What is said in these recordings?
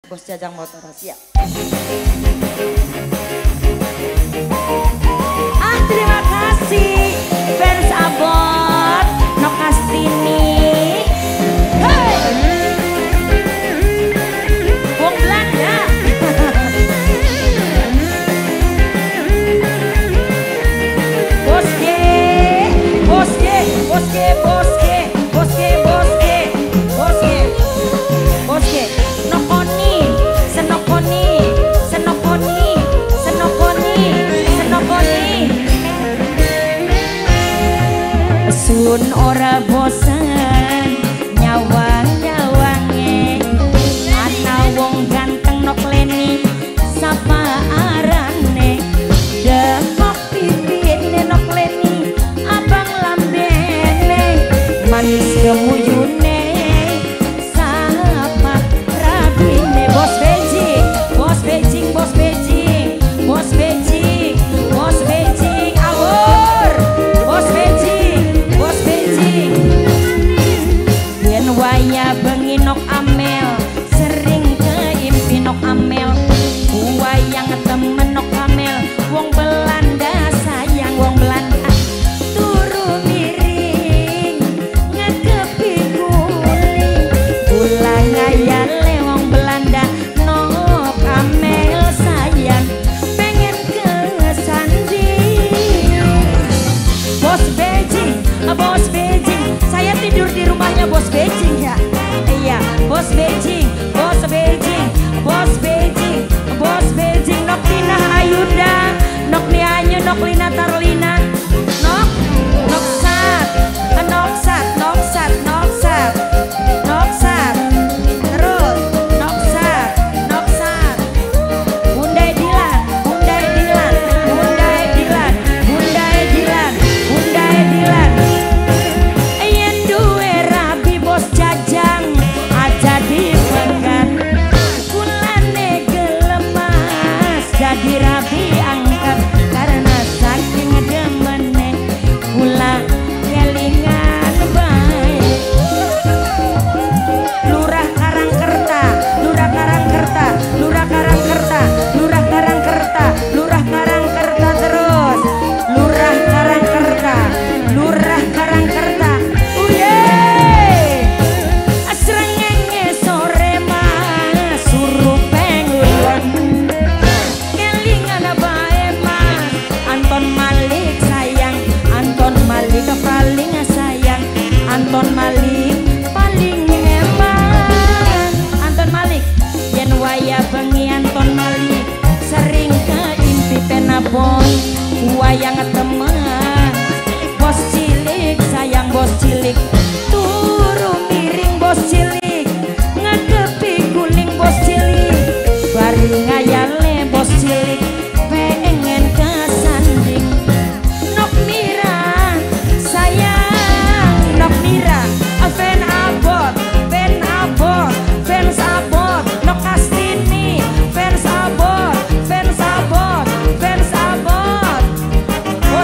Bos Jajang Motor siap. Terima kasih fans abot Nokastini. Hey, wong Belanda. Bosge, bosge, bosge, bosge, bosge, bosge, bosge, bosge. Nokoni, senokoni, senokoni, senokoni, senokoni. Sun ora bosan nyawang-nyawange ana wong ganteng nok leni sapa arane demok pipine nok leni abang lambene manis kemuyune sapa rabine bos Beijing bos Beijing bos Beijing bos Beijing bos Beijing awur bos Beijing bos Beijing yen waya bengi nok amel sering keimpi nok amel wayang temen nok amel wong Belanda sayang wong Belanda turu miring ngekepi guling kula ngayale wong Belanda nok amel sayang pengen kesanding bos Beijing bos Beijing saya tidur di rumahnya bos Beijing ya iya bos Beijing bos Beijing bos Beijing bos Beijing nok Tina Ayunda nok Nianyu nok Lina Tarlina nok nok sat nok sat nok sat nok sat nok sat terus nok sat Bundai Dilan Bundai Dilan Bundai Dilan Bundai Dilan Bundai Dilan yen duwe rabi bos Jajang aja dipegat kulane gelemas jadi rabi angkat karena saking demene kula kelingan baik Lurah Karangkerta Lurah Karangkerta Lurah Karangkerta Lurah Karangkerta Lurah Karangkerta terus Lurah Karangkerta Lurah Karangkerta uye asrengenge sore mas suruh pengulan kelingan bae mas Anton Malik sayang Anton Malik paling sayang Anton Malik paling eman Anton Malik yen waya bengi Anton Malik sering keimpi penabon wayang temen bos cilik sayang bos cilik turu miring bos cilik ngadepi guling bos cilik bari ngayale bos cilik pengen kesanding nok Mira sayang nok Mira fan abot fans abot nok Astini fans abot fans abot fans abot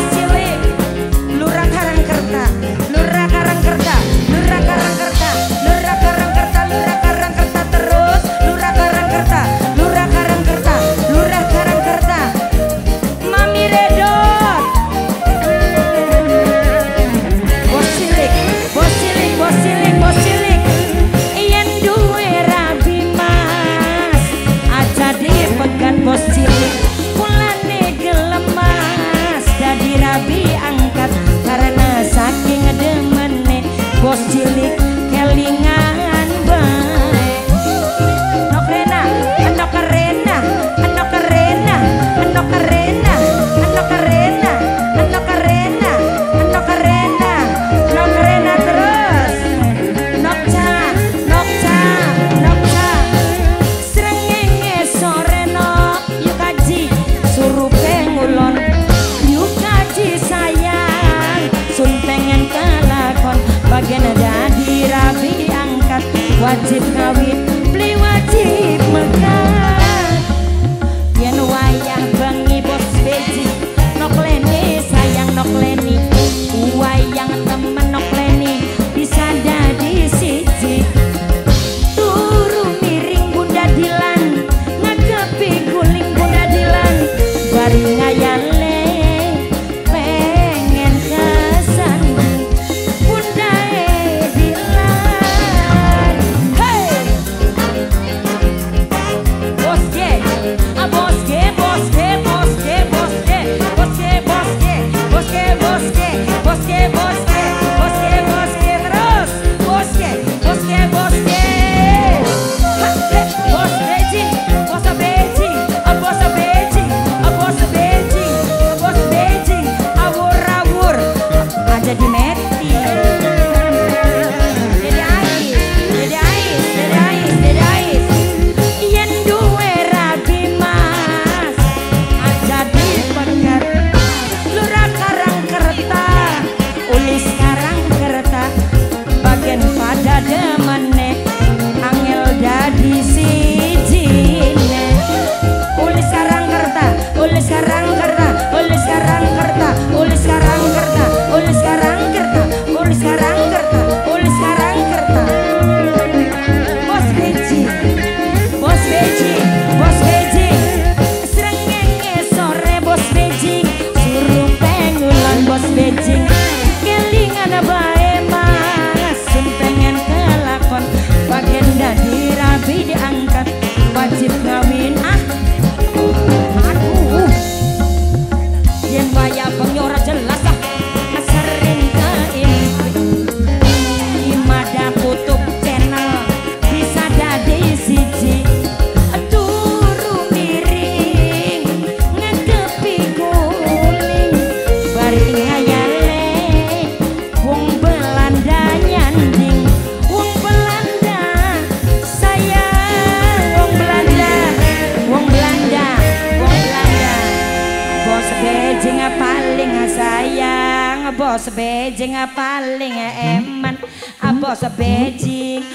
Beijing paling sayang, bos Beijing paling eman, bos Beijing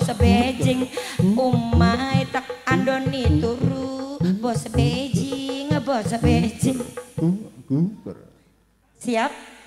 umai tak andoni turu, bos Beijing. Siap?